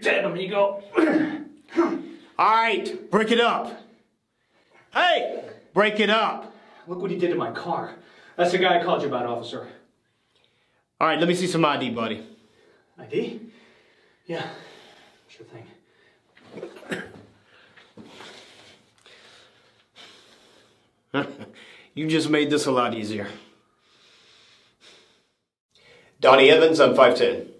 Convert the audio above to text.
Damn, amigo. Alright, break it up. Hey, break it up. Look what he did to my car. That's the guy I called you about, officer. Alright, let me see some ID, buddy. ID? Yeah, sure thing. You just made this a lot easier. Donnie Evans, I'm 5'10".